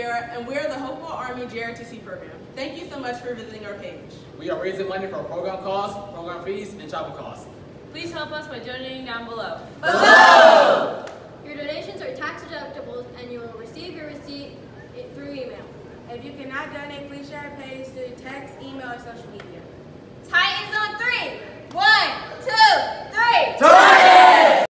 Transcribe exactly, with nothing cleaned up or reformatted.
Sierra, and we're the Hopewell Army J R O T C program. Thank you so much for visiting our page. We are raising money for program costs, program fees, and travel costs. Please help us by donating down below. Below! Your donations are tax deductibles, and you will receive your receipt through email. If you cannot donate, please share our page through text, email, or social media. Titans on three. One.